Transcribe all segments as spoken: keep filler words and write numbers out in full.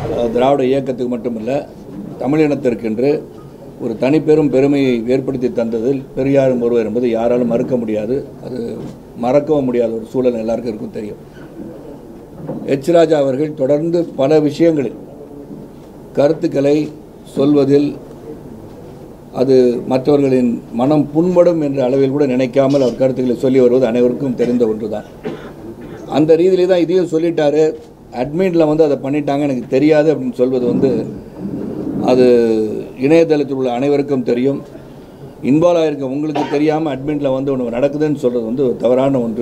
திராவிட இயக்கத்துக்கு மட்டுமல்ல தமிழினத்திற்கென்று ஒரு தனிப்பெரும் பெருமையை ஏற்படுத்தி தந்ததில் பெரியாரும் ஒருவர் என்பது யாராலும் மறுக்க முடியாது. அது மறக்கவும் முடியாத ஒரு சூழல் எல்லாருக்கும் இருக்கும் தெரியும். எச் ராஜா அவர்கள் தொடர்ந்து பல விஷயங்களில் கருத்துக்களை சொல்வதில் அது மற்றவர்களின் மனம் புண்படும் என்ற அளவில் கூட நினைக்காமல் அவர் கருத்துக்களை சொல்லி வருவது அனைவருக்கும் தெரிந்த ஒன்றுதான். அந்த ரீதியிலே தான் இதையும் சொல்லிட்டாரு, அட்மினில் வந்து அதை பண்ணிட்டாங்க எனக்கு தெரியாது அப்படின்னு சொல்வது வந்து அது இணையதளத்தில் உள்ள அனைவருக்கும் தெரியும். இன்வால்வ் ஆகிருக்க உங்களுக்கு தெரியாமல் அட்மினில் வந்து ஒன்று நடக்குதுன்னு சொல்கிறது வந்து தவறான ஒன்று.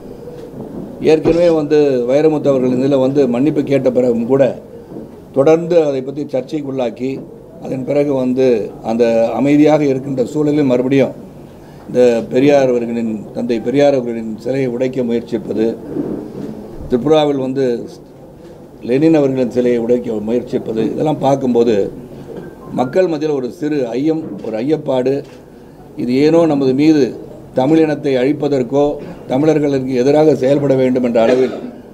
ஏற்கனவே வந்து வைரமுத்து அவர்கள் இதில் வந்து மன்னிப்பு கேட்ட பிறகும் கூட தொடர்ந்து அதை பற்றி சர்ச்சைக்குள்ளாக்கி அதன் பிறகு வந்து அந்த அமைதியாக இருக்கின்ற சூழலில் மறுபடியும் இந்த பெரியார் அவர்களின் தந்தை பெரியார் அவர்களின் சிலையை உடைக்க முயற்சிப்பது, திரிபுராவில் வந்து லெனின் அவர்களின் சிலையை உடைக்க முயற்சிப்பது, இதெல்லாம் பார்க்கும்போது மக்கள் மத்தியில் ஒரு சிறு ஐயம், ஒரு ஐயப்பாடு, இது ஏனோ நமது மீது தமிழினத்தை அழிப்பதற்கோ தமிழர்களுக்கு எதிராக செயல்பட வேண்டும் என்ற அளவில்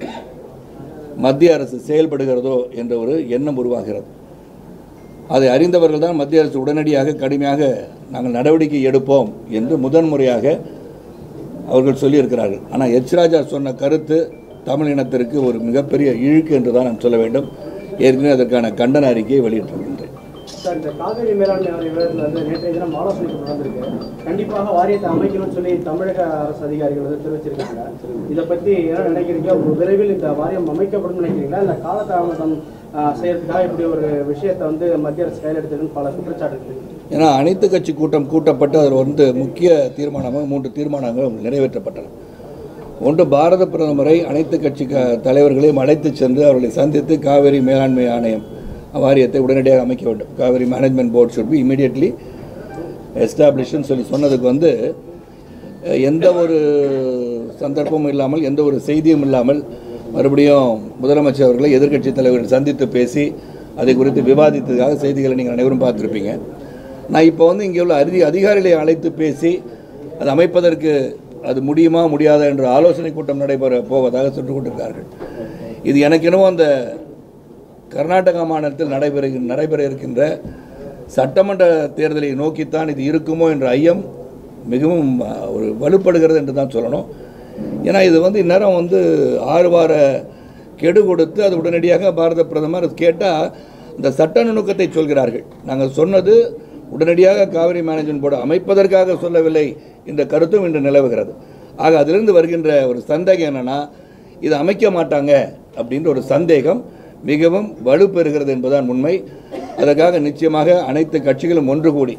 மத்திய அரசு செயல்படுகிறதோ என்ற ஒரு எண்ணம் உருவாகிறது. அதை அறிந்தவர்கள் தான் மத்திய அரசு உடனடியாக கடுமையாக நாங்கள் நடவடிக்கை எடுப்போம் என்று முதன்முறையாக அவர்கள் சொல்லியிருக்கிறார்கள். ஆனால் எச் ராஜா சொன்ன கருத்து தமிழ் இனத்திற்கு ஒரு மிகப்பெரிய இழுக்கு என்று தான் நான் சொல்ல வேண்டும். ஏற்கனவே அதற்கான கண்டன அறிக்கையை வெளியிட்டிருக்கின்றேன். சார், இந்த காவிரி மேலாண்மை வாரிய விவரத்தில் வந்து நேற்றைய தினம் ஆலோசனை நடந்திருக்கு. கண்டிப்பாக வாரியத்தை அமைக்கணும்னு சொல்லி தமிழக அரசு அதிகாரிகள் வந்து தெரிவிச்சிருக்காங்க. இதை பற்றி என்ன நினைக்கிறீங்க? விரைவில் இந்த வாரியம் அமைக்கப்படும் நினைக்கிறீங்களா, இல்லை காலதாமதம் செய்யறதுக்காக இப்படி ஒரு விஷயத்தை வந்து மத்திய அரசு கையில் எடுத்ததுன்னு பல குற்றச்சாட்டு இருக்கு? ஏன்னா அனைத்து கட்சி கூட்டம் கூட்டப்பட்டு அதில் வந்து முக்கிய தீர்மானமாக மூன்று தீர்மானங்கள் நிறைவேற்றப்பட்டன. ஒன்று, பாரத பிரதமரை அனைத்து கட்சி தலைவர்களையும் அழைத்து சென்று அவர்களை சந்தித்து காவிரி மேலாண்மை ஆணையம் வாரியத்தை உடனடியாக அமைக்க வேண்டும், Kaveri management board should be immediately எஸ்டாப்ளிஷ்னு சொல்லி சொன்னதுக்கு வந்து எந்த ஒரு சந்தர்ப்பமும் இல்லாமல் எந்த ஒரு செய்தியும் இல்லாமல் மறுபடியும் முதலமைச்சர் அவர்களை எதிர்க்கட்சி தலைவர்கள் சந்தித்து பேசி அதை குறித்து விவாதித்ததாக செய்திகளை நீங்கள் அனைவரும் பார்த்துருப்பீங்க. நான் இப்போ வந்து இங்கே உள்ள அதி அதிகாரிகளை அழைத்து பேசி அது அமைப்பதற்கு அது முடியுமா முடியாதா என்ற ஆலோசனை கூட்டம் நடைபெற போவதாக சொல்லிக் கொண்டிருக்கிறார்கள். இது எனக்கு என்னவோ அந்த கர்நாடகா மாநிலத்தில் நடைபெற நடைபெற இருக்கின்ற சட்டமன்ற தேர்தலை நோக்கித்தான் இது இருக்குமோ என்ற ஐயம் மிகவும் ஒரு வலுப்படுகிறது என்று தான் சொல்லணும். ஏன்னா இது வந்து இந்நேரம் வந்து ஆறு வார கெடு கொடுத்து அது உடனடியாக பாரத பிரதமர் கேட்டால் இந்த சட்ட நுணுக்கத்தை சொல்கிறார்கள். நாங்கள் சொன்னது உடனடியாக காவிரி மேனேஜ்மெண்ட் போர்டு அமைப்பதற்காக சொல்லவில்லை என்ற கருத்தும் இன்று நிலவுகிறது. ஆக அதிலிருந்து வருகின்ற ஒரு சந்தேகம் என்னென்னா, இது அமைக்க மாட்டாங்க அப்படின்ற ஒரு சந்தேகம் மிகவும் வலுப்பெறுகிறது என்பதுதான் உண்மை. அதற்காக நிச்சயமாக அனைத்து கட்சிகளும் ஒன்று கூடி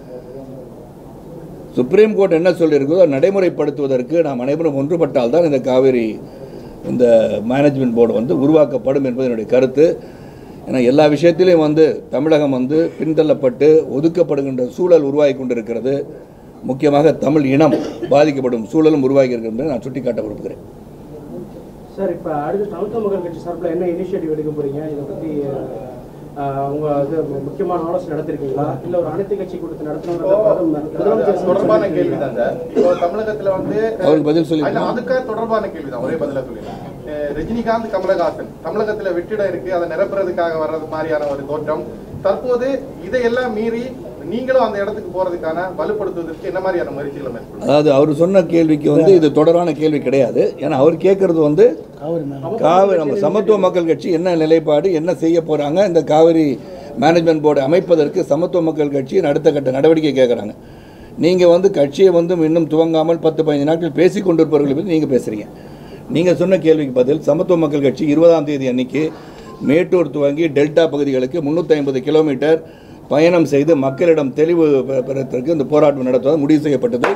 சுப்ரீம் கோர்ட் என்ன சொல்லியிருக்கிறதோ நடைமுறைப்படுத்துவதற்கு நாம் அனைவரும் ஒன்றுபட்டால் தான் இந்த காவிரி இந்த மேனேஜ்மெண்ட் போர்டு வந்து உருவாக்கப்படும் என்பது என்னுடைய கருத்து. ஏன்னா எல்லா விஷயத்திலையும் வந்து தமிழகம் வந்து பின்தள்ளப்பட்டு ஒதுக்கப்படுகின்ற சூழல் உருவாகி கொண்டிருக்கிறது. முக்கியமாக தமிழ் இனம் பாதிக்கப்படும் சூழலும் உருவாகி இருக்கிறது நான் சுட்டிக்காட்ட விரும்புகிறேன். சார், இப்போ அடுத்து தமிழக மக்கள் கட்சி சார்பில் என்ன இனிஷியேட்டிவ் எடுக்க போறீங்க? இதை பற்றி உங்க இது முக்கியமான ஆலோசனை நடத்திருக்கீங்களா, இல்லை ஒரு அனைத்து கட்சி கூட்டத்தை நடத்தணும் தொடர்பான கேள்வி தான் சார். இப்போ தமிழகத்தில் வந்து அவருக்கு பதில் சொல்லி அதுக்காக தொடர்பான கேள்வி தான், ஒரே பதிலாக சொல்லிடுறேன். ரஜினிகாந்த் கமலஹாசன் தமிழகத்தில் வெற்றிடம் இருக்கு, அதை நிரப்புறதுக்காக வர்றது மாதிரியான ஒரு தோற்றம். தற்போது இதையெல்லாம் மீறி நீங்களும் அந்த இடத்துக்கு போறதுக்கான வலுப்படுத்துவதற்கு என்ன மாதிரியான முயற்சிகளை மேற்கொள்ளும்? அதாவது அவர் சொன்ன கேள்விக்கு வந்து இது தொடரான கேள்வி கிடையாது. ஏன்னா அவர் கேட்கறது வந்து காவிரி நம்ம சமத்துவ மக்கள் கட்சி என்ன நிலைப்பாடு, என்ன செய்ய போறாங்க, இந்த காவிரி மேனேஜ்மெண்ட் போர்டு அமைப்பதற்கு சமத்துவ மக்கள் கட்சியின் அடுத்த கட்ட நடவடிக்கை கேட்குறாங்க. நீங்கள் வந்து கட்சியை வந்து இன்னும் துவங்காமல் பத்து பதினைந்து நாட்கள் பேசி கொண்டிருப்பவர்களை பற்றி நீங்கள் பேசுகிறீங்க. நீங்கள் சொன்ன கேள்விக்கு பதில், சமத்துவ மக்கள் கட்சி இருபதாம் தேதி அன்னைக்கு மேட்டூர் துவங்கி டெல்டா பகுதிகளுக்கு முந்நூற்றி ஐம்பது கிலோமீட்டர் பயணம் செய்து மக்களிடம் தெளிவு பெறத்திற்கு இந்த போராட்டம் நடத்துவது முடிவு செய்யப்பட்டது.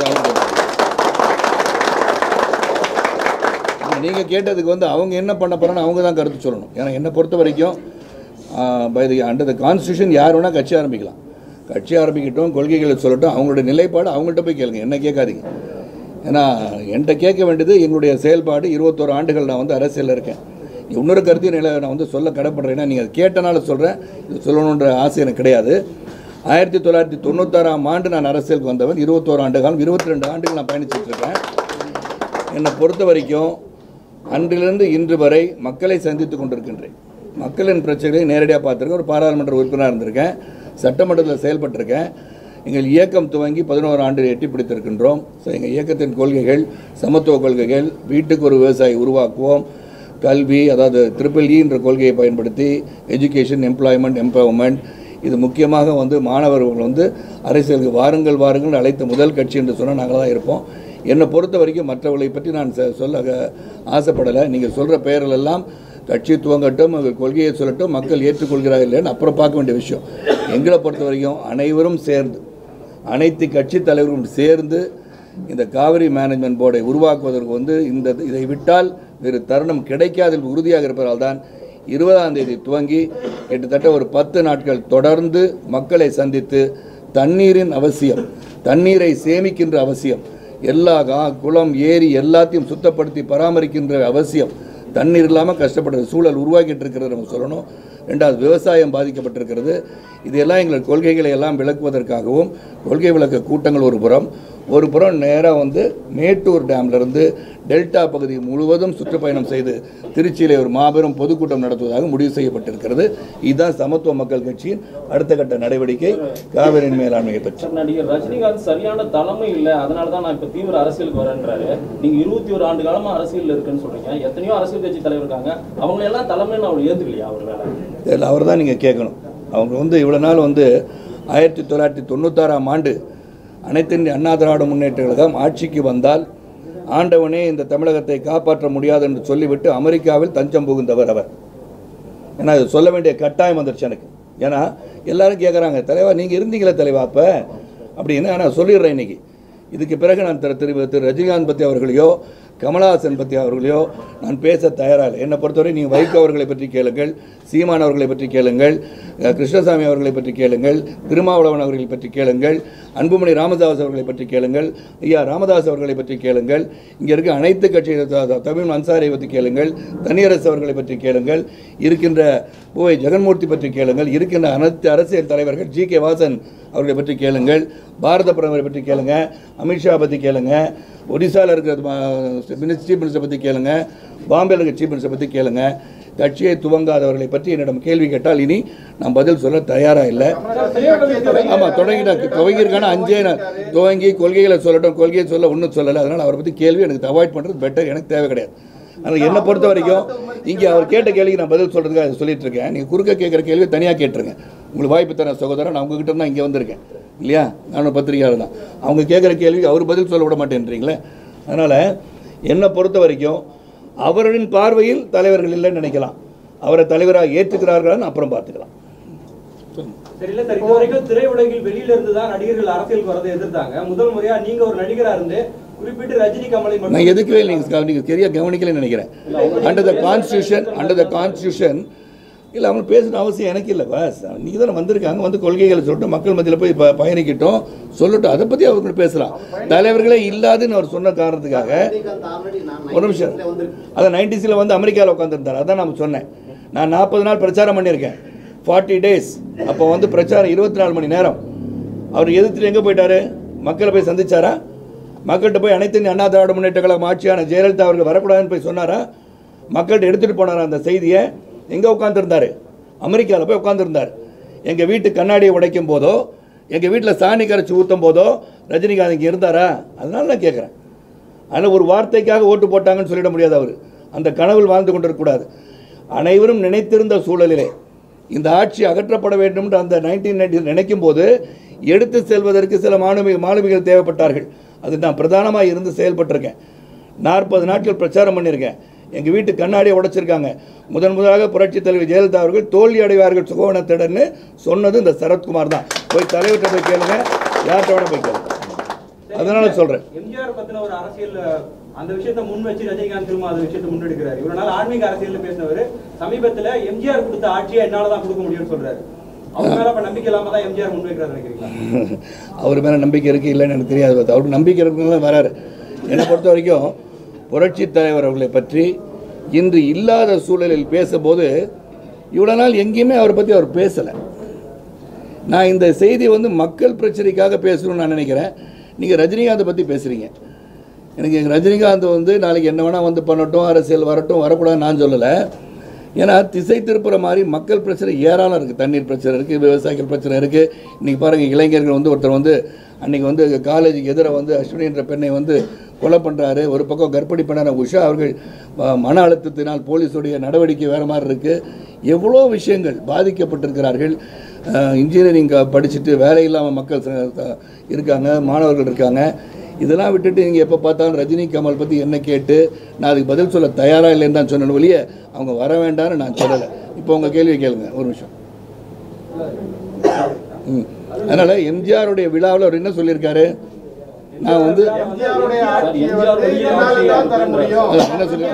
நீங்கள் கேட்டதுக்கு வந்து அவங்க என்ன பண்ண போகிறான்னு அவங்க தான் கருத்து சொல்லணும். ஏன்னா என்னை பொறுத்த வரைக்கும் by the under the constitution யார் வேணால் கட்சி ஆரம்பிக்கலாம், கட்சி ஆரம்பிக்கட்டும், கொள்கைகளை சொல்லட்டும், அவங்களுடைய நிலைப்பாடு அவங்கள்ட்ட போய் கேளுங்க, என்ன கேட்காதீங்க. ஏன்னா என்கிட்ட கேட்க வேண்டியது எங்களுடைய செயல்பாடு. இருபத்தோரு ஆண்டுகள் நான் வந்து அரசியலில் இருக்கேன். இன்னொரு கருத்தையும் நிலை நான் வந்து சொல்ல கடப்படுறேன்னா நீங்கள் அது கேட்டனால சொல்கிறேன், இது சொல்லணுன்ற ஆசை எனக்கு கிடையாது. ஆயிரத்தி தொள்ளாயிரத்தி தொண்ணூத்தாறாம் ஆண்டு நான் அரசியலுக்கு வந்தவன். இருபத்தோரு ஆண்டு காலம், இருபத்தி ரெண்டு ஆண்டுகள் நான் பயணிச்சிட்ருக்கேன். என்னை பொறுத்த வரைக்கும் அன்றிலிருந்து இன்று வரை மக்களை சந்தித்து கொண்டிருக்கின்றேன். மக்களின் பிரச்சனைகளை நேரடியாக பார்த்துருக்கேன். ஒரு பாராளுமன்ற உறுப்பினராக இருந்திருக்கேன், சட்டமன்றத்தில் செயல்பட்டிருக்கேன். எங்கள் இயக்கம் துவங்கி பதினோரு ஆண்டு எட்டி பிடித்திருக்கின்றோம். ஸோ எங்கள் இயக்கத்தின் கொள்கைகள் சமத்துவ கொள்கைகள், வீட்டுக்கு ஒரு விவசாயி உருவாக்குவோம், கல்வி, அதாவது ட்ரிபிள் இ என்ற கொள்கையை பயன்படுத்தி எஜுகேஷன், எம்ப்ளாய்மெண்ட், எம்பவர்மெண்ட், இது முக்கியமாக வந்து மாணவர்கள் வந்து அரசியலுக்கு வாருங்கள் வாருங்கள் அழைத்த முதல் கட்சி என்று சொன்னால் நாங்கள் தான் இருப்போம். என்னை பொறுத்த வரைக்கும் மற்றவர்களை பற்றி நான் சொல்ல ஆசைப்படலை. நீங்கள் சொல்கிற பெயர்களெல்லாம் கட்சி துவங்கட்டும், அவங்க கொள்கையை சொல்லட்டும், மக்கள் ஏற்றுக்கொள்கிறார்கள் இல்லைன்னு அப்புறம் பார்க்க வேண்டிய விஷயம். எங்களை பொறுத்த வரைக்கும் அனைவரும் சேர்ந்து, அனைத்து கட்சி தலைவர்களும் சேர்ந்து இந்த காவிரி மேனேஜ்மெண்ட் போர்டை உருவாக்குவதற்கு வந்து இந்த இதை விட்டால் வேறு தருணம் கிடைக்காதில் உறுதியாக இருப்பதால் தான் இருபதாம் தேதி துவங்கி கிட்டத்தட்ட ஒரு பத்து நாட்கள் தொடர்ந்து மக்களை சந்தித்து தண்ணீரின் அவசியம், தண்ணீரை சேமிக்கின்ற அவசியம், எல்லா குளம் ஏரி எல்லாத்தையும் சுத்தப்படுத்தி பராமரிக்கின்ற அவசியம், தண்ணீர் இல்லாமல் கஷ்டப்படுற சூழல் உருவாக்கிட்டு இருக்கிறது நம்ம சொல்லணும். ரெண்டாவது, விவசாயம் பாதிக்கப்பட்டிருக்கிறது. இதெல்லாம் எங்கள் கொள்கைகளை எல்லாம் விளக்குவதற்காகவும் கொள்கை விளக்க கூட்டங்கள் ஒரு புறம், ஒரு புறம் நேராக வந்து மேட்டூர் டேம்லேருந்து டெல்டா பகுதி முழுவதும் சுற்றுப்பயணம் செய்து திருச்சியிலே ஒரு மாபெரும் பொதுக்கூட்டம் நடத்துவதாக முடிவு செய்யப்பட்டிருக்கிறது. இதுதான் சமத்துவ மக்கள் கட்சியின் அடுத்த கட்ட நடவடிக்கை காவிரியின் மேலாண்மையை பற்றி. நடிகர் ரஜினிகாந்த் சரியான தலைமை இல்லை, அதனால தான் நான் இப்போ தீவிர அரசியலுக்கு வரேன்றாரு. நீங்கள் இருபத்தி ஒரு ஆண்டு காலமாக அரசியல் இருக்குன்னு சொல்றீங்க. எத்தனையோ அரசியல் கட்சி தலைவர் இருக்காங்க, அவங்க எல்லாம் தலைமைன்னு அவர் ஏற்றுக்கலையா? அவர் வேலை இதில் அவர் தான் நீங்கள் கேட்கணும். அவங்க வந்து இவ்வளோ நாள் வந்து ஆயிரத்தி தொள்ளாயிரத்தி தொண்ணூத்தாறாம் ஆண்டு அனைத்து இந்திய அண்ணா திராவிட முன்னேற்ற கழகம் ஆட்சிக்கு வந்தால் ஆண்டவனே இந்த தமிழகத்தை காப்பாற்ற முடியாது என்று சொல்லிவிட்டு அமெரிக்காவில் தஞ்சம் புகுந்தவர் அவர். ஏன்னா அது சொல்ல வேண்டிய கட்டாயம் வந்துருச்சு எனக்கு. ஏன்னா எல்லாரும் கேட்குறாங்க, தலைவா நீங்கள் இருந்தீங்களே தலைவா அப்போ அப்படின்னு. ஆனால் சொல்லிடுறேன் இன்னைக்கு. இதுக்கு பிறகு நான் திரு திரு திரு ரஜினிகாந்த் பற்றி அவர்களையோ கமலஹாசன் பற்றி அவர்களையோ நான் பேச தயாராக. என்னை பொறுத்தவரை நீங்கள் வைகோ அவர்களை பற்றி கேளுங்கள், சீமான் அவர்களை பற்றி கேளுங்கள், கிருஷ்ணசாமி அவர்களை பற்றி கேளுங்கள், திருமாவளவன் அவர்களை பற்றி கேளுங்கள், அன்புமணி ராமதாஸ் அவர்களை பற்றி கேளுங்கள், ஐயா ராமதாஸ் அவர்களை பற்றி கேளுங்கள், இங்கே இருக்க அனைத்து கட்சி தமிழ் அன்சாரியை பற்றி கேளுங்கள், தனியரசு அவர்களை பற்றி கேளுங்கள், இருக்கின்ற பூவை ஜெகன்மூர்த்தி பற்றி கேளுங்கள், இருக்கின்ற அனைத்து அரசியல் தலைவர்கள், ஜி கே வாசன் அவர்களை பற்றி கேளுங்கள், பாரத பிரதமரை பற்றி கேளுங்க, அமித்ஷா பற்றி கேளுங்க, ஒடிசாவில் இருக்கிற மினிஸ்டர் சீஃப் மினிஸ்டரை பற்றி கேளுங்க, பாம்பேயில் இருக்கிற சீஃப் மினிஸ்டரை பற்றி கேளுங்க. கட்சியை துவங்காதவர்களை பற்றி என்னிடம் கேள்வி கேட்டால் இனி நான் பதில் சொல்ல தயாராக இல்லை. ஆமாம், தொடங்கிட்டா துவங்கியிருக்கான அஞ்சே துவங்கி கொள்கைகளை சொல்லட்டும், கொள்கையை சொல்ல ஒன்றும் சொல்லலை. அதனால் அவரை பற்றி கேள்வி எனக்கு அவாய்ட் பண்ணுறது பெட்டர், எனக்கு தேவை கிடையாது. ஆனால் என்னை பொறுத்த வரைக்கும் இங்கே அவர் கேட்ட கேள்விக்கு நான் பதில் சொல்கிறதுக்காக அதை சொல்லிட்டு இருக்கேன். நீங்கள் குறுக்க கேட்குற கேள்வி தனியாக கேட்டுருங்க. உங்களுக்கு வாய்ப்பு தர சகோதரன், நான் உங்ககிட்ட தான் இங்கே வந்திருக்கேன் இல்லையா, நானும் பத்திரிகையாளர் தான். அவங்க கேட்குற கேள்விக்கு அவர் பதில் சொல்ல விட மாட்டேன்றீங்களே. அதனால் என்னை பொறுத்த வரைக்கும் அவர்களின் பார்வையில் தலைவர்கள் இல்லைன்னு நினைக்கலாம். அவரை தலைவராக ஏற்றுக்கிறார்களான்னு அப்புறம் பார்த்துக்கலாம். தெரியல சார், இது வரைக்கும் திரையுலகில் வெளியில இருந்து தான் நடிகர்கள் அரசியலுக்கு வரதை எதிர்த்தாங்க. முதல் முறையா நீங்க ஒரு நடிகராக இருந்து குறிப்பிட்டு ரஜினி கமலை நான் எதுக்கவே நீங்கள் நீங்கள் சரியா கவனிக்கலன்னு நினைக்கிறேன். Under the constitution under the constitution இல்லை, அவங்க பேசுகிற அவசியம் எனக்கு இல்லை. பாஸ் நீங்கள் தானே வந்திருக்காங்க, வந்து கொள்கைகளை சொல்லிட்டு மக்கள் மத்தியில் போய் ப பயணிக்கிட்டோம் சொல்லட்டும், அதை பற்றி அவங்க பேசலாம். தலைவர்களே இல்லாதுன்னு அவர் சொன்ன காரணத்துக்காக ஒரு நிமிஷம், அதை நைன்டிஸில் வந்து அமெரிக்காவில் உட்காந்துருந்தார். அதான் நான் சொன்னேன். நான் நாற்பது நாள் பிரச்சாரம் பண்ணியிருக்கேன், ஃபார்ட்டி டேஸ். அப்போ வந்து பிரச்சாரம் இருபத்தி நாலு மணி நேரம். அவர் எதிர்த்து எங்கே போயிட்டாரு? மக்களை போய் சந்திச்சாரா? மக்கள்கிட்ட போய் அனைத்து இந்திய அண்ணா திராவிட முன்னேற்ற கழகம் ஆட்சியான ஜெயலலிதா அவர்கள் வரக்கூடாதுன்னு போய் சொன்னாரா? மக்கள்கிட்ட எடுத்துகிட்டு போனாரா அந்த செய்தியை? எங்கே உட்காந்துருந்தார்? அமெரிக்காவில் போய் உட்காந்துருந்தார். எங்கள் வீட்டு கண்ணாடியை உடைக்கும் போதோ, எங்கள் வீட்டில் சாணி கரைச்சி ஊற்றும் போதோ ரஜினிகாந்த் இங்கே இருந்தாரா? அதனால நான் கேட்குறேன். ஆனால் ஒரு வார்த்தைக்காக ஓட்டு போட்டாங்கன்னு சொல்லிட முடியாது. அவர் அந்த கனவில் வாழ்ந்து கொண்டிருக்கக்கூடாது. அனைவரும் நினைத்திருந்த சூழலிலே இந்த ஆட்சி அகற்றப்பட வேண்டும் என்று அந்த நைன்டீன் நைன்டி நினைக்கும் போது எடுத்து செல்வதற்கு சில மாணவி மாணவிகள் தேவைப்பட்டார்கள். அது நான் பிரதானமாக இருந்து செயல்பட்டிருக்கேன். நாற்பது நாட்கள் பிரச்சாரம் பண்ணியிருக்கேன். எங்கள் வீட்டு கண்ணாடியை உடைச்சிருக்காங்க. முதன் முதலாக புரட்சித் தலைவர் ஜெயலலிதா அவர்கள் தோல்வி அடைவார்கள் சுகவனத்திடன்னு சொன்னது இந்த சரத்குமார் தான். போய் தலைவர்கிட்ட போய் கேளுங்க, யார்கிட்ட வேணா போய் கேளுங்க. அதனால சொல்றேன். எம்ஜிஆர் பத்தின ஒரு அரசியல் அந்த விஷயத்தை முன் வச்சு ரஜினிகாந்த் திரும்ப அந்த விஷயத்தை முன்னெடுக்கிறார். இவ்வளவு நாள் ஆன்மீக அரசியல் பேசினவர் சமீபத்தில் எம்ஜிஆர் கொடுத்த ஆட்சியை என்னாலதான் கொடுக்க முடியும்னு சொல்றாரு. அவர் மேல நம்பிக்கை இல்லாம தான் எம்ஜிஆர் முன்வைக்கிறார் நினைக்கிறீங்களா? அவர் மேல நம்பிக்கை இருக்கு இல்லைன்னு எனக்கு தெரியாது. அவருக்கு நம்பிக்கை இருக்குன்னு வராரு. என்னை பொறுத்த வரைக்கும் புரட்சி தலைவர் அவர்களை பற்றி இன்று இல்லாத சூழலில் பேசும்போது இவ்வளோ நாள் எங்கேயுமே அவரை பற்றி அவர் பேசலை. நான் இந்த செய்தி வந்து மக்கள் பிரச்சனைக்காக பேசணும்னு நான் நினைக்கிறேன். நீங்கள் ரஜினிகாந்தை பற்றி பேசுகிறீங்க. எனக்கு எங்கள் ரஜினிகாந்த் வந்து நாளைக்கு என்ன வேணால் வந்து பண்ணட்டும், அரசியல் வரட்டும் வரக்கூடாதுன்னு நான் சொல்லலை. ஏன்னா திசை திருப்புற மாதிரி மக்கள் பிரச்சனை ஏராளம் இருக்குது. தண்ணீர் பிரச்சனை இருக்குது, விவசாயிகள் பிரச்சனை இருக்குது. இன்றைக்கி பாருங்கள், இளைஞர்கள் வந்து ஒருத்தர் வந்து அன்றைக்கி வந்து காலேஜுக்கு எதிராக வந்து அஸ்வினி என்ற பெண்ணை வந்து கொலை பண்ணுறாரு. ஒரு பக்கம் கர்ப்பிணி பெண்ணான உஷா அவர்கள் மன அழுத்தத்தினால் போலீஸுடைய நடவடிக்கை வேறு மாதிரி இருக்குது. எவ்வளோ விஷயங்கள் பாதிக்கப்பட்டிருக்கிறார்கள். இன்ஜினியரிங் படிச்சுட்டு வேலை இல்லாமல் மக்கள் இருக்காங்க, மாணவர்கள் இருக்காங்க. இதெல்லாம் விட்டுட்டு நீங்கள் எப்போ பார்த்தாலும் ரஜினி கமல் பற்றி என்ன கேட்டு நான் அதுக்கு பதில் சொல்ல தயாராக இல்லைன்னு தான் சொன்ன வழியே அவங்க வர வேண்டாம்னு நான் சொல்லலை. இப்போ உங்கள் கேள்வி கேளுங்க ஒரு நிமிஷம். ம் அதனால் எம்ஜிஆருடைய விழாவில் அவர் என்ன சொல்லியிருக்காரு? நான் வந்து என்ன சொல்லி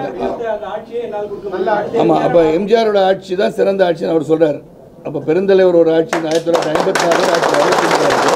ஆமாம், அப்போ எம்ஜிஆரோட ஆட்சி தான் சிறந்த ஆட்சின்னு அவர் சொல்கிறார். அப்போ பெருந்தலைவர் ஒரு ஆட்சி ஆயிரத்தி தொள்ளாயிரத்தி ஐம்பத்தி ஆறு ஆயிரத்தி தொள்ளாயிரத்தி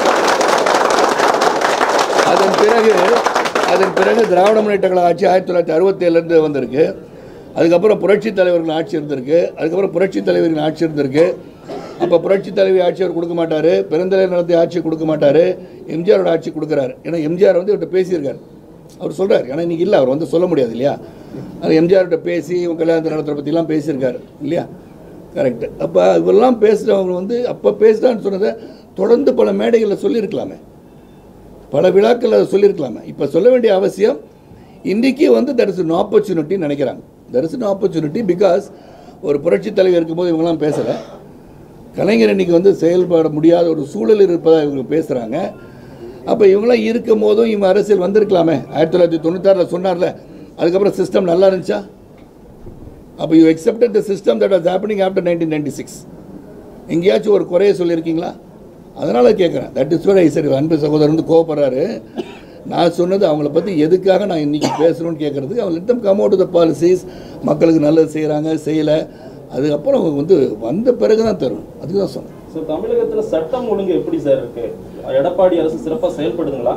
அதன் பிறகு அதன் பிறகு திராவிட முன்னேற்ற கழக ஆட்சி ஆயிரத்தி தொள்ளாயிரத்தி அறுபத்தி ஏழுலேருந்து வந்திருக்கு. அதுக்கப்புறம் புரட்சி தலைவர்கள் ஆட்சி இருந்திருக்கு. அதுக்கப்புறம் புரட்சி தலைவர்கள் ஆட்சி இருந்திருக்கு. அப்போ புரட்சி தலைவி ஆட்சி அவர் கொடுக்க மாட்டார், பெருந்தலைவர் நடத்திய ஆட்சி கொடுக்க மாட்டார், எம்ஜிஆரோட ஆட்சி கொடுக்குறாரு. ஏன்னா எம்ஜிஆர் வந்து இவர்கிட்ட பேசியிருக்காரு. அவர் சொல்கிறார், ஏன்னா இன்றைக்கி இல்லை, அவர் வந்து சொல்ல முடியாது இல்லையா. அது எம்ஜிஆர்கிட்ட பேசி இவங்க கல்யாணத்தை நடத்துகிற பற்றிலாம் பேசியிருக்காரு இல்லையா. கரெக்டு. அப்போ இவரெல்லாம் பேசுகிறவங்க வந்து அப்போ பேசுகிறான்னு சொன்னதை தொடர்ந்து பல மேடைகளில் சொல்லியிருக்கலாமே, பல விழாக்கள் அதை சொல்லியிருக்கலாமே. இப்போ சொல்ல வேண்டிய அவசியம் இன்றைக்கி வந்து தட் இஸ் அன் ஆப்பர்ச்சுனிட்டின்னு நினைக்கிறாங்க. That is an opportunity because ஒரு புரட்சி தலைவர் இருக்கும்போது இவங்கெல்லாம் பேசலை. கலைஞர் இன்றைக்கி வந்து செயல்பட முடியாத ஒரு சூழல் இருப்பதாக இவங்க பேசுகிறாங்க. அப்போ இவங்களாம் இருக்கும் போதும் இவங்க அரசியல் வந்திருக்கலாமே. ஆயிரத்தி தொள்ளாயிரத்தி தொண்ணூத்தாறில் சொன்னார்ல, அதுக்கப்புறம் சிஸ்டம் நல்லா இருந்துச்சா? அப்போ you accepted the system that was happening after nineteen ninety six. எங்கேயாச்சும் ஒரு குறைய சொல்லியிருக்கீங்களா? அதனால் கேட்குறேன். தட் இஸ் வெரி சரி. அன்பு சகோதரர் வந்து கோவப்படுறாரு. நான் சொன்னது அவங்கள பற்றி எதுக்காக நான் இன்றைக்கி பேசணும்னு கேட்குறதுக்கு. அவங்க let them come out the policies, மக்களுக்கு நல்லது செய்கிறாங்க செய்யலை, அதுக்கப்புறம் அவங்க வந்து வந்த பிறகு தான் தரும். அதுக்கு தான் சொன்னேன். சார், தமிழகத்தில் சட்டம் ஒழுங்கு எப்படி சார் இருக்கு? எடப்பாடி அரசு சிறப்பாக செயல்படுதுங்களா?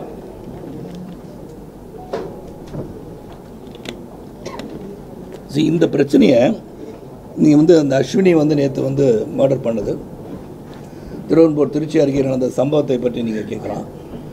இந்த பிரச்சனையை நீங்கள் வந்து அந்த அஸ்வினி வந்து நேற்று வந்து மர்டர் பண்ணது, திருவெண்பூர் திருச்சி அருகே நடந்த சம்பவத்தை பற்றி நீங்கள் கேட்கலாம்.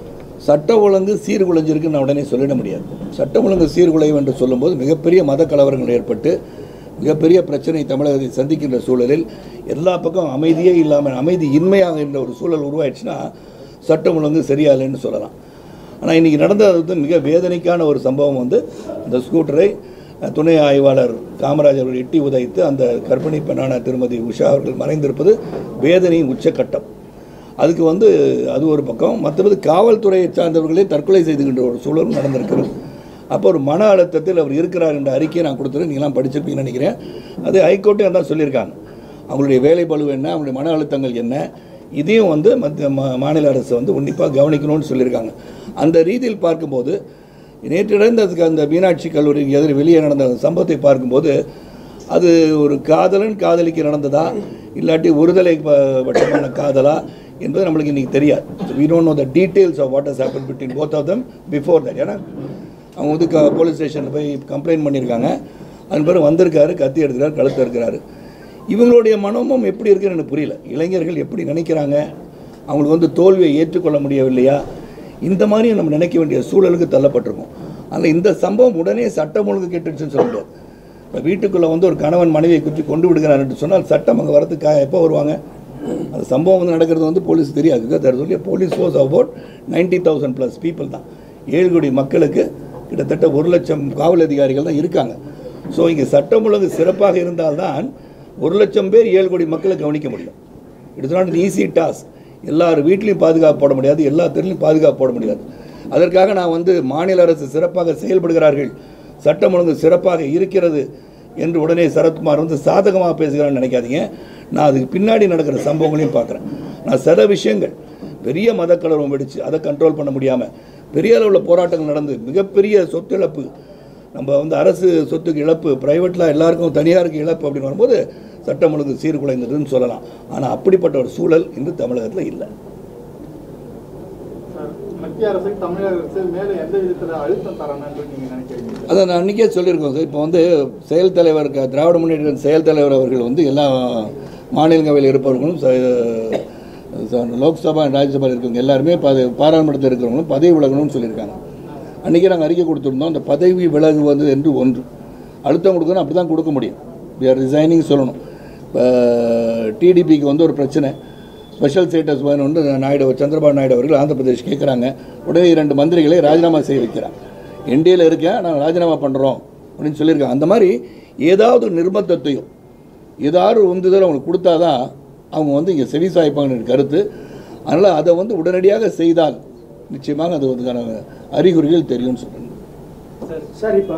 சட்ட ஒழுங்கு சீர்குலைஞ்சிருக்குன்னு நான் உடனே சொல்லிட முடியாது. சட்ட ஒழுங்கு சீர்குலைவு என்று சொல்லும்போது மிகப்பெரிய மத கலவரங்கள் ஏற்பட்டு மிகப்பெரிய பிரச்சனை தமிழகத்தை சந்திக்கின்ற சூழலில் எல்லா பக்கம் அமைதியே இல்லாமல் அமைதி இன்மையாக என்ற ஒரு சூழல் உருவாயிடுச்சுன்னா சட்டம் ஒழுங்கு சரியா இல்லைன்னு சொல்லலாம். ஆனால் இன்றைக்கி நடந்தது வந்து மிக வேதனைக்கான ஒரு சம்பவம். வந்து அந்த ஸ்கூட்டரை துணை ஆய்வாளர் காமராஜ் அவர்கள் எட்டி உதைத்து அந்த கர்ப்பிணி பெண்ணான திருமதி உஷா அவர்கள் மறைந்திருப்பது வேதனையின் உச்சக்கட்டம். அதுக்கு வந்து அது ஒரு பக்கம். மற்றபடி காவல்துறையை சார்ந்தவர்களே தற்கொலை செய்துகின்ற ஒரு சூழலும் நடந்திருக்கிறது. அப்போ ஒரு மன அழுத்தத்தில் அவர் இருக்கிறார் என்ற அறிக்கையை நான் கொடுத்துருக்கேன். நீங்களாம் படிச்சிருப்பீங்கன்னு நினைக்கிறேன். அது ஹைகோர்ட்டே தான் சொல்லியிருக்காங்க. அவங்களுடைய வேலை பளு என்ன, அவங்களுடைய மன அழுத்தங்கள் என்ன, இதையும் வந்து மத்திய மாநில அரசு வந்து உன்னிப்பாக கவனிக்கணும்னு சொல்லியிருக்காங்க. அந்த ரீதியில் பார்க்கும்போது நேற்று நடந்த அந்த மீனாட்சி கல்லூரி எதிர் வெளியே நடந்த சம்பவத்தை பார்க்கும்போது அது ஒரு காதலன் காதலிக்கு நடந்ததா இல்லாட்டி ஒருதலை பட்டமான காதலா என்பது நம்மளுக்கு இன்றைக்கி தெரியாது. we don't know the details of what has happened between both of them before that. ஏன்னா அவங்க வந்து க போலீஸ் ஸ்டேஷனில் போய் கம்ப்ளைண்ட் பண்ணியிருக்காங்க. அதன் பிறகு வந்திருக்காரு, கத்தி எடுக்கிறார், கழுத்து இருக்கிறாரு. இவங்களுடைய மனமும் எப்படி இருக்குன்னு எனக்கு புரியல. இளைஞர்கள் எப்படி நினைக்கிறாங்க, அவங்களுக்கு வந்து தோல்வியை ஏற்றுக்கொள்ள முடியவில்லையா, இந்த மாதிரி நம்ம நினைக்க வேண்டிய சூழலுக்கு தள்ளப்பட்டிருக்கோம். அதில் இந்த சம்பவம் உடனே சட்டம் ஒழுங்கு கேட்டுச்சுன்னு சொல்ல முடியாது. இப்போ வீட்டுக்குள்ளே வந்து ஒரு கணவன் மனைவியை குற்றி கொண்டு விடுகிறார் என்று சொன்னால் சட்டம் அங்கே வரதுக்கு எப்போ வருவாங்க? அந்த சம்பவம் வந்து நடக்கிறது வந்து போலீஸ் தெரியாது. தட் சொல்லி police force about ninety thousand plus people தான். ஏழு கோடி மக்களுக்கு கிட்டத்தட்ட ஒரு லட்சம் காவல் அதிகாரிகள் தான் இருக்காங்க. ஸோ இங்கே சட்டம் ஒழுங்கு சிறப்பாக இருந்தால்தான் ஒரு லட்சம் பேர் ஏழு கோடி மக்களை கவனிக்க முடியும். It's not easy task. எல்லார் வீட்லையும் பாதுகாப்பு போட முடியாது, எல்லா தெருலையும் பாதுகாப்பு போட முடியாது. அதற்காக நான் வந்து மாநில அரசு சிறப்பாக செயல்படுகிறார்கள், சட்டம் ஒழுங்கு சிறப்பாக இருக்கிறது என்று உடனே சரத்குமார் வந்து சாதகமாக பேசுகிறான்னு நினைக்காதீங்க. நான் அதுக்கு பின்னாடி நடக்கிற சம்பவங்களையும் பார்க்குறேன். நான் சில விஷயங்கள் பெரிய மத கலவரம் வெடிச்சு அதை கண்ட்ரோல் பண்ண முடியாமல் பெரிய அளவில் போராட்டங்கள் நடந்து மிகப்பெரிய சொத்து இழப்பு, நம்ம வந்து அரசு சொத்துக்கு இழப்பு, ப்ரைவேட்டில் எல்லாருக்கும் தனியாருக்கு இழப்பு அப்படின்னு வரும்போது சட்டம் ஒழுங்கு சீர்குலைந்ததுன்னு சொல்லலாம். ஆனால் அப்படிப்பட்ட ஒரு சூழல் இன்று தமிழகத்தில் இல்லை. மத்திய அரசுக்கு தமிழக அரசு மேலே எந்த விதத்தில் அழுத்தம் தரணும்னு நீங்கள் நினைக்கிறீங்க? அதை நான் அன்றைக்கே சொல்லியிருக்கோம் சார். இப்போ வந்து செயல் தலைவர் திராவிட முன்னேற்ற செயல் தலைவர் அவர்கள் வந்து எல்லா மாநிலங்களவையில் இருப்பவர்களும் லோக்சபா ராஜ்யசபாவில் இருக்கிறவங்க எல்லாருமே பத பாராளுமன்றத்தில் இருக்கிறவங்களும் பதவி விலகணும்னு சொல்லியிருக்காங்க. அன்றைக்கி நாங்கள் அறிக்கை கொடுத்துருந்தோம். அந்த பதவி விலகுவது என்று ஒன்று அழுத்தம் கொடுக்கணும், அப்படி தான் கொடுக்க முடியும். வி ஆர் ரிசைனிங் சொல்லணும். இப்போ டிடிபிக்கு வந்து ஒரு பிரச்சனை, ஸ்பெஷல் ஸ்டேட்டஸ் வேணும்னு நாயுடு சந்திரபாபு நாயுடு அவர்கள் ஆந்திர பிரதேஷ் கேட்குறாங்க. உடனே இரண்டு மந்திரிகளை ராஜினாமா செய்ய வைக்கிறாங்க. என்டிஏல இருக்கேன், நாங்கள் ராஜினாமா பண்ணுறோம் அப்படின்னு சொல்லியிருக்காங்க. அந்த மாதிரி ஏதாவது நிர்பந்தத்தையும் ஏதாவது உந்துதல் அவங்களுக்கு கொடுத்தா தான் அவங்க வந்து இங்கே செவி சாய்ப்பாங்கன்னு கருத்து. அதனால் அதை வந்து உடனடியாக செய்தால் நிச்சயமாக அது அதுக்கான அறிகுறிகள் தெரியும்னு சொல்கிறேன். சார், இப்போ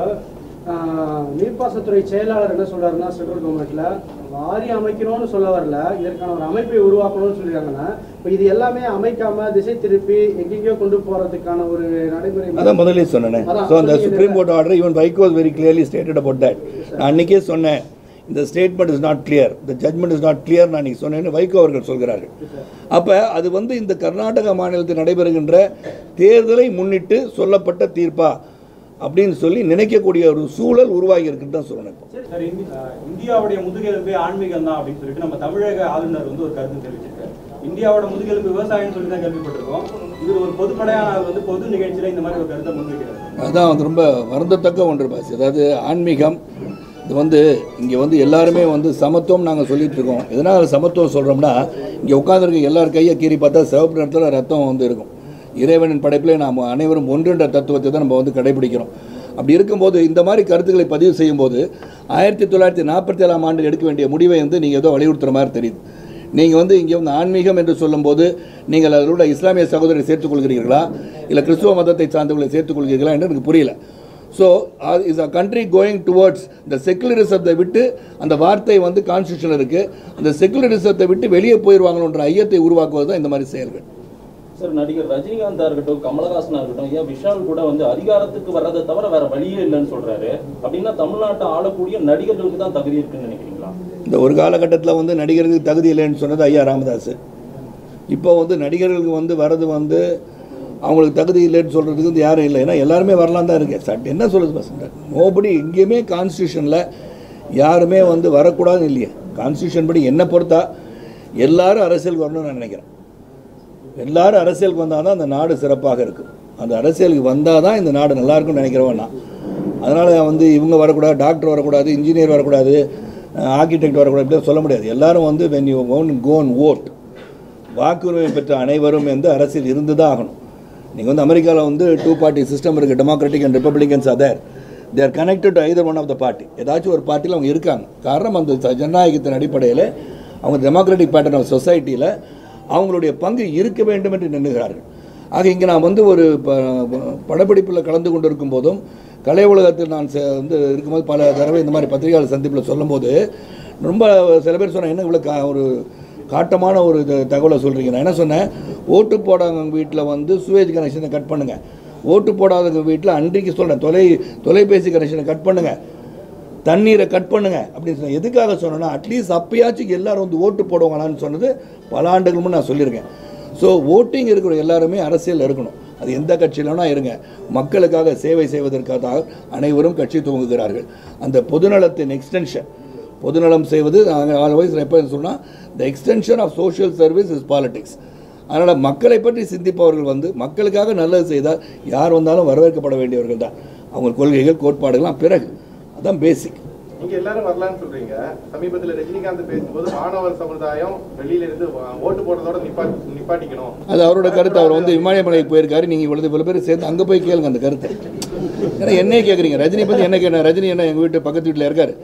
நீர்ப்பாசத்துறை செயலாளர் என்ன சொல்றாருன்னா, சென்ட்ரல் கவர்மெண்ட்ல வாரியம் அமைக்கணும்னு சொல்ல வரல, இதற்கான ஒரு அமைப்பை உருவாக்கணும்னு சொல்லியிருக்காங்கன்னா, இப்போ இது எல்லாமே அமைக்காம திசை திருப்பி எங்கெங்கயோ கொண்டு போறதுக்கான ஒரு நடைமுறை. அதான் முதலே சொன்னேன். ஸோ அந்த supreme court order even Vaiko was very clearly stated about that. நான் அன்றைக்கே சொன்னேன், இந்த statement is not clear, the judgement is not clear நான் நீங்கள் சொன்னேன்னு வைகோ அவர்கள் சொல்கிறார்கள். அப்போ அது வந்து இந்த கர்நாடக மாநிலத்தில் நடைபெறுகின்ற தேர்தலை முன்னிட்டு சொல்லப்பட்ட தீர்ப்பா அப்படின்னு சொல்லி நினைக்கக்கூடிய ஒரு சூழல் உருவாகி இருக்குன்னு தான் சொல்லணும். இந்தியாவுடைய முதுகெலும்பு ஆன்மீகம் தான் அப்படின்னு சொல்லிட்டு நம்ம தமிழக ஆளுநர் வந்து ஒரு கருத்து தெரிவிச்சிருக்காரு. இந்தியாவோட முதுகெலும்பு விவசாயம் சொல்லி தான் கேள்விப்பட்டிருக்கோம். இது ஒரு பொதுப்படையான வந்து பொது நிகழ்ச்சியில் இந்த மாதிரி ஒரு கருத்தை முன்வைக்கிறார். அதான் வந்து ரொம்ப வருந்தத்தக்க ஒன்று பாசி. அதாவது ஆன்மீகம் இது வந்து இங்கே வந்து எல்லாருமே வந்து சமத்துவம் நாங்கள் சொல்லிட்டு இருக்கோம். எதனால் சமத்துவம் சொல்கிறோம்னா, இங்கே உட்காந்துருக்க எல்லார் கையை கீறி பார்த்தா சிவப்பு நிறத்தில் ரத்தம் வந்து இருக்கும். இறைவனின் படைப்பிலே நாம் அனைவரும் ஒன்றுன்ற தத்துவத்தை தான் நம்ம வந்து கடைபிடிக்கிறோம். அப்படி இருக்கும்போது இந்த மாதிரி கருத்துக்களை பதிவு செய்யும்போது ஆயிரத்தி தொள்ளாயிரத்தி நாற்பத்தி ஏழாம் ஆண்டு எடுக்க வேண்டிய முடிவை வந்து நீங்கள் ஏதோ வலியுறுத்துகிற மாதிரி தெரியுது. நீங்கள் வந்து இங்கே வந்து ஆன்மீகம் என்று சொல்லும்போது நீங்கள் அதில் உள்ள இஸ்லாமிய சகோதரரை சேர்த்துக்கொள்கிறீர்களா, இல்லை கிறிஸ்துவ மதத்தை சார்ந்தவர்களை சேர்த்துக்கொள்கிறீர்களா என்று எனக்கு புரியல. So is a country going towards இந்த செக்குலரிசத்தை விட்டு, அந்த வார்த்தை வந்து கான்ஸ்டியூஷனில் இருக்குது, அந்த செக்குலரிசத்தை விட்டு வெளியே போயிடுவாங்களோன்ற ஐயத்தை உருவாக்குவது தான் இந்த மாதிரி செயல்கள். சார், நடிகர் ரஜினிகாந்தா இருக்கட்டும், கமலஹாசனா இருக்கட்டும், ஏன் விஷால் கூட வந்து அதிகாரத்துக்கு வர்றதை தவிர வேற வழியே இல்லைன்னு சொல்றாரு. அப்படின்னா தமிழ்நாட்டை ஆளக்கூடிய நடிகர்களுக்கு தான் தகுதி இருக்குன்னு நினைக்கிறீங்களா? இந்த ஒரு காலகட்டத்தில் வந்து நடிகர்களுக்கு தகுதி இல்லைன்னு சொன்னது ஐயா ராமதாஸ். இப்போ வந்து நடிகர்களுக்கு வந்து வர்றது வந்து அவங்களுக்கு தகுதி இல்லைன்னு சொல்கிறதுக்கு வந்து யாரும் இல்லை. ஏன்னா எல்லாருமே வரலாம் தான் இருக்கு. சட் என்ன சொல்லுது பசங்க, நோபடி எங்கேயுமே கான்ஸ்டியூஷனில் யாருமே வந்து வரக்கூடாதுன்னு இல்லையே. கான்ஸ்டியூஷன் படி என்னை பொறுத்தா எல்லாரும் அரசியலுக்கு வரணும்னு நான் நினைக்கிறேன். எல்லாரும் அரசியலுக்கு வந்தால் தான் அந்த நாடு சிறப்பாக இருக்கும். அந்த அரசியலுக்கு வந்தால் தான் இந்த நாடு நல்லா இருக்கும்னு நினைக்கிறவன் நான். அதனால் வந்து இவங்க வரக்கூடாது, டாக்டர் வரக்கூடாது, இன்ஜினியர் வரக்கூடாது, ஆர்கிடெக்ட் வரக்கூடாது, இப்படி சொல்ல முடியாது. எல்லாரும் வந்து when you own go and vote, வாக்குரிமை பெற்ற அனைவரும் வந்து அரசியல் இருந்து தான் ஆகணும். நீங்கள் வந்து அமெரிக்காவில் வந்து டூ பார்ட்டி சிஸ்டம் இருக்குது, democratic and republicans other. They are connected to either one of the party. ஏதாச்சும் ஒரு பார்ட்டியில் அவங்க இருக்காங்க. காரணம் அந்த ஜனநாயகத்தின் அடிப்படையில் அவங்க டெமோக்ராட்டிக் பேட்டர்ன் ஆஃப் சொசைட்டியில் அவங்களுடைய பங்கு இருக்க வேண்டும் என்று நினைக்கிறார்கள். ஆக இங்கே நான் வந்து ஒரு படப்பிடிப்பில் கலந்து கொண்டு இருக்கும் போதும், கலை உலகத்தில் நான் வந்து இருக்கும்போது பல தடவை இந்த மாதிரி பத்திரிகையாளர் சந்திப்பில் சொல்லும்போது ரொம்ப சில பேர் சொன்னேன், என்ன இவ்வளோ கா ஒரு காட்டமான ஒரு தகவலை சொல்கிறீங்க. நான் என்ன சொன்னேன், ஓட்டு போடாதவங்க வீட்டில் வந்து சுவேஜ் கனெக்ஷனை கட் பண்ணுங்கள், ஓட்டு போடாதவங்க வீட்டில் அன்றைக்கு சொல்கிறேன் தொலை தொலைபேசி கனெக்ஷனை கட் பண்ணுங்கள், தண்ணீரை கட் பண்ணுங்க அப்படின்னு சொன்னேன். எதுக்காக சொன்னேன்னா, அட்லீஸ்ட் அப்பயாச்சும் எல்லாரும் வந்து ஓட்டு போடுவாங்களான்னு சொன்னது பல ஆண்டுகள் முன் நான் சொல்லியிருக்கேன். ஸோ ஓட்டிங் இருக்கிற எல்லாருமே அரசியல் இருக்கணும். அது எந்த கட்சியிலனா இருங்க, மக்களுக்காக சேவை செய்வதற்காக அனைவரும் கட்சி துவங்குகிறார்கள். அந்த பொதுநலத்தின் எக்ஸ்டென்ஷன், பொதுநலம் செய்வது ஆல்வேஸ் எப்போ சொன்னால் the extension of social service is politics. அதனால் மக்களை பற்றி சிந்திப்பவர்கள் வந்து மக்களுக்காக நல்லது செய்தால் யார் வந்தாலும் வரவேற்கப்பட வேண்டியவர்கள் தான். அவங்க கொள்கைகள் கோட்பாடுகள்லாம் பிறகு அதான் பேசிக். நீங்க எல்லாரும் வரலான்னு சொல்றீங்க. சமீபத்தில் ரஜினிகாந்த் பேசும்போது மாணவர் சமுதாயம் வெளியில இருந்து ஓட்டு போடுறதோட நிப்பாட்டிக்கணும், அது அவரோட கருத்து. அவர் வந்து இமயமலைக்கு போயிருக்காரு. நீங்க இவ்வளவு இவ்வளவு பேர் சேர்ந்து அங்க போய் கேளுங்க அந்த கருத்தை. ஏன்னா என்னையே கேட்குறீங்க, ரஜினி பத்தி என்ன கேட்க, ரஜினி என்ன எங்க வீட்டு பக்கத்து வீட்டில் இருக்காரு.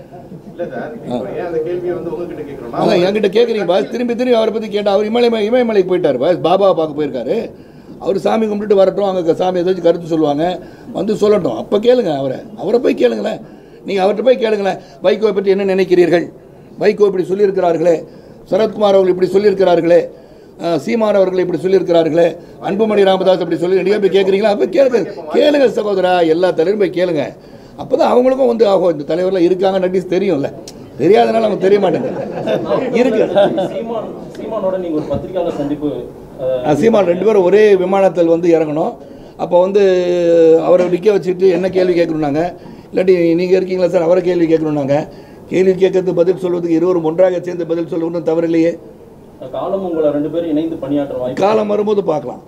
அதான் என்கிட்ட கேட்குறீங்க பாஸ், திரும்பி திரும்பி அவரை பற்றி கேட்டால் அவர் இமயமலை இமயமலைக்கு போயிட்டார் பாஸ், பாபாவை பார்க்க போயிருக்காரு. அவர் சாமி கும்பிட்டுட்டு வரட்டும், அங்கே சாமி ஏதாச்சும் கருத்து சொல்லுவாங்க, வந்து சொல்லட்டும், அப்போ கேளுங்க அவரை அவரை போய் கேளுங்களேன். நீங்கள் அவர்கிட்ட போய் கேளுங்களேன், வைகோவை பற்றி என்ன நினைக்கிறீர்கள், வைகோ இப்படி சொல்லியிருக்கிறார்களே, சரத்குமார் அவர்கள் இப்படி சொல்லியிருக்கிறார்களே, சீமான் அவர்கள் இப்படி சொல்லியிருக்கிறார்களே, அன்புமணி ராமதாஸ் இப்படி சொல்லி நிறைய போய் கேட்குறீங்களா? அப்போ கேளுங்க கேளுங்க சகோதரா, எல்லா தலைவரும் போய் கேளுங்க. அப்போ தான் அவங்களுக்கும் வந்து ஆகும், இந்த தலைவர்லாம் இருக்காங்க நட்டிஸ் தெரியும்ல, தெரியாதனால அவங்க தெரிய மாட்டேங்க இருக்கு. சீமான் ரெண்டு பேரும் ஒரே விமானத்தில் வந்து இறங்கணும். அப்போ வந்து அவரை நிற்க வச்சுட்டு என்ன கேள்வி கேட்கணுன்னாங்க, இல்லாட்டி நீங்கள் இருக்கீங்களா சார் அவரை கேள்வி கேட்கணுன்னாங்க. கேள்வி கேட்கறது பதில் சொல்வதுக்கு இருவரும் ஒன்றாக சேர்ந்து பதில் சொல்லுவது தவறு இல்லையே. காலம் உங்களை ரெண்டு பேரும் இணைந்து பணியாற்ற காலம் வரும்போது பார்க்கலாம்.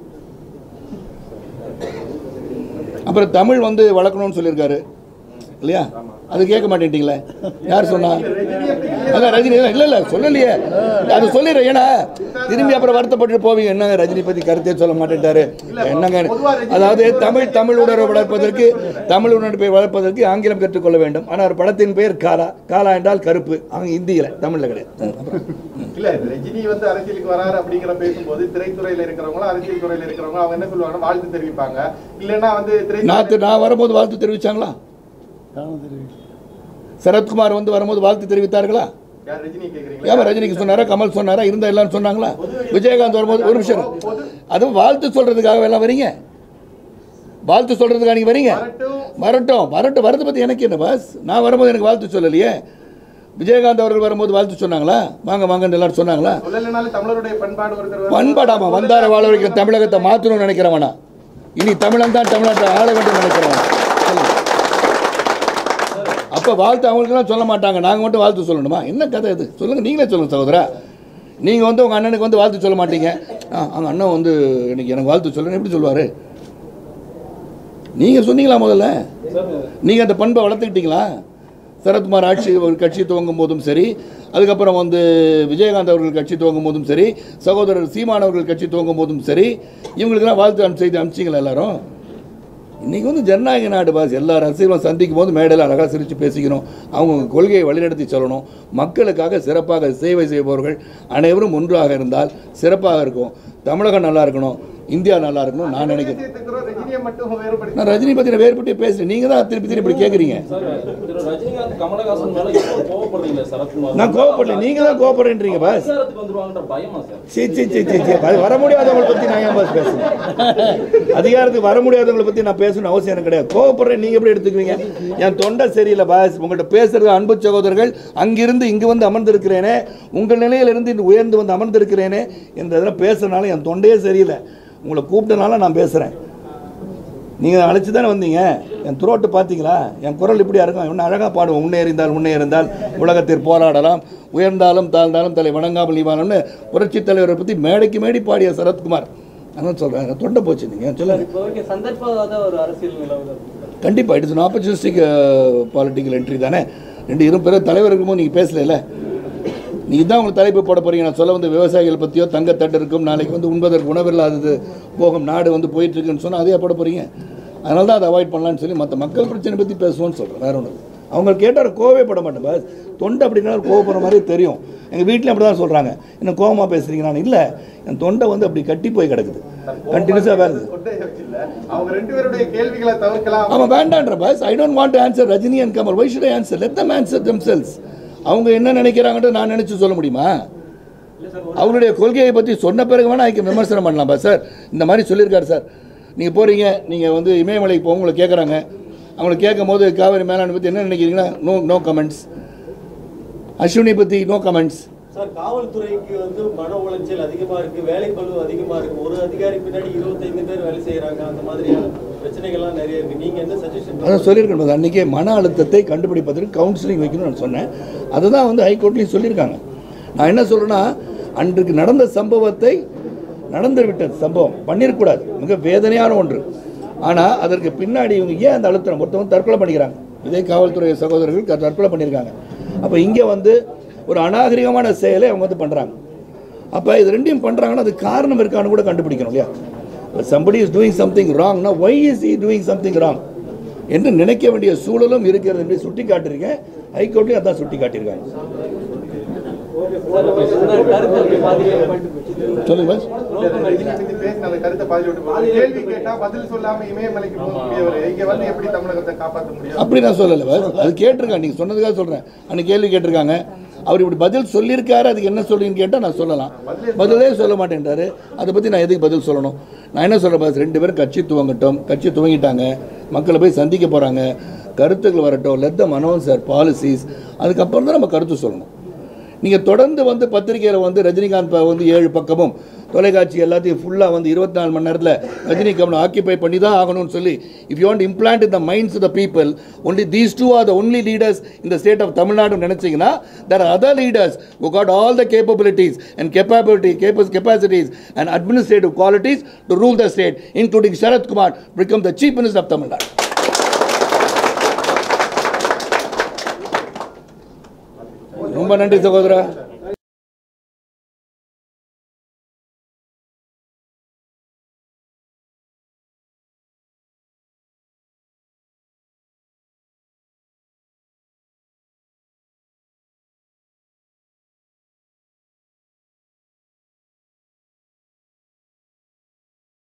அப்புறம் தமிழ் வந்து வளர்க்கணும்னு சொல்லியிருக்காரு இல்லையா, அது கேட்க மாட்டேன்ட்டீங்களே. யார் சொன்னா? அதான் ரஜினி இல்லை இல்லை சொல்லலையே, அது சொல்லிடுறேன். ஏன்னா திரும்பி அப்புறம் வருத்தப்பட்டு போவீங்க, என்னங்க ரஜினி பற்றி கருத்தே சொல்ல மாட்டேன்ட்டாரு என்னங்க. அதாவது தமிழ் தமிழ் உணர்வை வளர்ப்பதற்கு தமிழ் உணர்வை வளர்ப்பதற்கு ஆங்கிலம் கற்றுக்கொள்ள வேண்டும். ஆனால் ஒரு படத்தின் பெயர் காலா. காலா என்றால் கருப்பு. அவங்க இந்தியில், தமிழில் கிடையாது. இல்ல ரஜினி வந்து அரசியலுக்கு வராரு அப்படிங்கிற பேசும்போது திரைத்துறையில இருக்கிறவங்க அரசியல் துறையில இருக்கிறவங்க அவங்க என்ன சொல்லுவாங்கன்னா வாழ்த்து தெரிவிப்பாங்க. இல்லைன்னா வந்து நாத்து நான் வரும்போது வாழ்த்து தெரிவிச்சாங்களா? சரத்குமார் வந்து வரும்போது வாழ்த்து தெரிவித்தார்களா? ஏன் ரஜினிக்கு சொன்னாரா, கமல் சொன்னாரா, இருந்தா எல்லாரும் சொன்னாங்களா? விஜயகாந்த் வரும்போது ஒரு நிமிஷம், அதுவும் வாழ்த்து சொல்றதுக்காக எல்லாம் வரீங்க, வாழ்த்து சொல்றதுக்காக நீங்க வரீங்க. வரட்டும் வரட்டும், வரது பத்தி எனக்கு என்ன பாஸ். நான் வரும்போது எனக்கு வாழ்த்து சொல்லலையே. விஜயகாந்த் அவர்கள் வரும்போது வாழ்த்து சொன்னாங்களா? வாங்க வாங்கன்னு எல்லாரும் சொன்னாங்களா? பண்பாடாமா வந்தார வாழ வைக்கிற தமிழகத்தை மாற்றணும்னு நினைக்கிறவனா? இனி தமிழன் தான் தமிழ்நாட்டை ஆள வேண்டும் நினைக்கிறவனா? அப்போ வாழ்த்து அவங்களுக்கெல்லாம் சொல்ல மாட்டாங்க, நாங்கள் மட்டும் வாழ்த்து சொல்லணுமா? என்ன கதை இது? சொல்லுங்கள், நீங்களே சொல்லுங்கள் சகோதரா. நீங்கள் வந்து உங்கள் அண்ணனுக்கு வந்து வாழ்த்து சொல்ல மாட்டீங்க. ஆ அவங்க அண்ணன் வந்து எனக்கு எனக்கு வாழ்த்து சொல்லணும் எப்படி சொல்லுவார்? நீங்கள் சொன்னீங்களா முதல்ல? நீங்கள் அந்த பண்பை வளர்த்துக்கிட்டீங்களா? சரத்குமார் ஆட்சி ஒரு கட்சி துவங்கும் போதும் சரி, அதுக்கப்புறம் வந்து விஜயகாந்த் அவர்கள் கட்சி துவங்கும் போதும் சரி, சகோதரர் சீமான் அவர்கள் கட்சி துவங்கும் போதும் சரி, இவங்களுக்கெல்லாம் வாழ்த்து செய்தி அனுப்பிச்சிங்களா எல்லாரும்? இன்றைக்கி வந்து ஜனநாயக நாடு பாஸ். எல்லா ரசிகர்களும் சந்திக்கும் போது மேடையில் அழகாக சிரித்து பேசிக்கணும், அவங்க கொள்கையை வழிநடத்தி சொல்லணும். மக்களுக்காக சிறப்பாக சேவை செய்பவர்கள் அனைவரும் ஒன்றாக இருந்தால் சிறப்பாக இருக்கும். தமிழகம் நல்லா இருக்கணும், இந்தியா நல்லா இருக்கணும் நான் நினைக்கிறேன். நான் ரஜினி பற்றி நான் வேறுபட்டு பேசுகிறேன், நீங்கள் தான் திருப்பி திருப்பி இப்படி கேட்குறீங்க. நான் கோவப்படல, நீங்கள் தான் கோவப்படுறீங்க பாஸ். சரி சரி சரி சரி சரி அது வர முடியாதவங்களை பற்றி நான் ஏன் பாஸ் பேசுகிறேன்? அதிகாரத்துக்கு வர முடியாதவங்களை பற்றி நான் பேசணும்னு அவசியம் எனக்கு கிடையாது. கோவப்படுறேன் நீங்கள் எப்படி எடுத்துக்குவீங்க? என் தொண்டை சரியில்லை பாஸ். உங்கள்கிட்ட பேசுறது அன்பு சகோதரர்கள் அங்கிருந்து இங்கு வந்து அமர்ந்திருக்கிறேனே, உங்கள் நிலையிலிருந்து இன்று உயர்ந்து வந்து அமர்ந்திருக்கிறேனே என்ற இதெல்லாம் பேசுறதுனால என் தொண்டையே சரியில்லை. உங்களை கூப்பிட்டனால நான் பேசுகிறேன். நீங்கள் அழைச்சி தானே வந்தீங்க. என் துரோட்டு பார்த்தீங்களா? என் குரல் இப்படியா இருக்கும்? இன்னும் அழகாக பாடுவோம். முன்னே இருந்தால் முன்னே இருந்தால் உலகத்தில் போராடலாம், உயர்ந்தாலும் தாழ்ந்தாலும் தலை வணங்காமல் நீவானம்னு புரட்சி தலைவரை பற்றி மேடைக்கு மேடி பாடிய சரத்குமார். அதான் சொல்கிறேன், தொண்டை போச்சு. நீங்கள் சொல்லுங்கள். கண்டிப்பாக it's an opportunistic political entry தானே. ரெண்டு இரும் பிற தலைவர் இருக்கும்போது நீங்கள் பேசல. நீங்கள் தான் உங்களுக்கு தலைப்பு போட போகிறீங்க. நான் சொல்ல வந்து விவசாயிகள் பற்றியோ தங்கத்தட்டு இருக்கும், நாளைக்கு வந்து உண்பதற்கு உணவில்லாதது போகும் நாடு வந்து போயிட்டுருக்குன்னு சொன்னால் அதே போட போகிறீங்க. அதனால தான் அதை அவாய்ட் பண்ணலான்னு சொல்லி மற்ற மக்கள் பிரச்சனை பற்றி பேசுவோன்னு சொல்கிறேன். வேறு ஒன்று அவங்க கேட்டால் கோவமே பட மாட்டேன் பாஸ். தொண்டை அப்படின்னா கோவப்படுற மாதிரி தெரியும். எங்கள் வீட்டில் அப்படி தான் சொல்கிறாங்க, என்ன கோவமாக பேசுகிறீங்க? நான் இல்லை, என் தொண்டை வந்து அப்படி கட்டி போய் கிடக்குது, கண்டினியூஸாக வேறு. அவன் வேண்டான்ற பாஸ். I don't want to answer Rajini and Kamal. Why should I answer? Let them answer themselves. அவங்க என்ன நினைக்கிறாங்கன்ட்டு நான் நினச்சி சொல்ல முடியுமா? அவருடைய கொள்கையை பற்றி சொன்ன பிறகு வேணால் அதுக்கு விமர்சனம் பண்ணலாம்பா. சார் இந்த மாதிரி சொல்லியிருக்காரு சார், நீங்கள் போகிறீங்க, நீங்கள் வந்து இமயமலைக்கு போக உங்களை கேட்குறாங்க, அவங்களை கேட்கும் போது காவிரி மேலாண்மை பற்றி என்ன நினைக்கிறீங்கன்னா நோ நோ கமெண்ட்ஸ். அஸ்வினி பற்றி நோ கமெண்ட்ஸ். சார் காவல்துறைக்கு வந்து மன உளைச்சல் அதிகமாக இருக்குது, வேலை பளு அதிகமாக இருக்குது, ஒரு அதிகாரி பின்னாடி இருபத்தைந்து பேர் வேலை செய்கிறாங்க, அந்த மாதிரியான பிரச்சனைகள்லாம் நிறைய இருக்குது. நீங்கள் என்ன சஜஷன்? அதான் சொல்லியிருக்கணும், அன்றைக்கே மன அழுத்தத்தை கண்டுபிடிப்பதற்கு கவுன்சிலிங் வைக்கணும்னு நான் சொன்னேன். அதுதான் வந்து ஹைகோர்ட்லேயும் சொல்லியிருக்காங்க. நான் என்ன சொல்கிறேன்னா, அன்றைக்கு நடந்த சம்பவத்தை நடந்து விட்டது சம்பவம் பண்ணிடக்கூடாது, மிக வேதனையான ஒன்று. ஆனால் அதற்கு பின்னாடி இவங்க ஏன் அந்த அழுத்தம் மொத்தம் தற்கொலை பண்ணிக்கிறாங்க. இதே காவல்துறை சகோதரர்கள் தற்கொலை பண்ணியிருக்காங்க. அப்போ இங்கே வந்து ஒரு அநாகரிகமான செயலை அவங்க வந்து பண்ணுறாங்க. அப்போ இது ரெண்டையும் பண்ணுறாங்கன்னா அது காரணம் இருக்கான்னு கூட கண்டுபிடிக்கணும் இல்லையா? somebody is doing something wrong, now why is he doing something wrong என்று நினைக்க வேண்டிய சூழலும் இருக்கிறது என்று சுட்டி காட்டியிருக்கேன். ஹைகோர்ட்லையும் அதான் சுட்டி காட்டியிருக்காங்க. சொல்லுங்க. அப்படி நான் சொல்லலை பாஸ், அது கேட்டிருக்காங்க, நீங்கள் சொன்னதுக்காக சொல்கிறேன். அன்னைக்கு கேள்வி கேட்டிருக்காங்க, அவர் இப்படி பதில் சொல்லியிருக்காரு, அதுக்கு என்ன சொல்றீங்கன்னு கேட்டால் நான் சொல்லலாம், பதிலே சொல்ல மாட்டேன்றாரு. அதை பற்றி நான் எதுக்கு பதில் சொல்லணும்? நான் என்ன சொல்கிறேன் பாஸ், ரெண்டு பேரும் கட்சி துவங்கட்டும், கட்சி துவங்கிட்டாங்க, மக்களை போய் சந்திக்க போகிறாங்க, கருத்துக்கள் வரட்டும், let them announce their policies, அதுக்கப்புறம் தான் நம்ம கருத்து சொல்லணும். நீங்கள் தொடர்ந்து வந்து பத்திரிகையில் வந்து ரஜினிகாந்த் வந்து ஏழு பக்கமும் தொலைக்காட்சி எல்லாத்தையும் ஃபுல்லாக வந்து இருபத்தி நாலு மணி நேரத்தில் ரஜினி கமல் ஆக்கியபை பண்ணி தான் ஆகணும்னு சொல்லி, if you want implant in the minds of the people only these two are the only leaders in the state of Tamil Nadu நினைச்சிங்கன்னா, there are other leaders who got all the capabilities and capability capacities and administrative qualities to rule the state, including Sharath Kumar become the chief minister of Tamil Nadu. ரொம்ப நன்றி சகோதரா.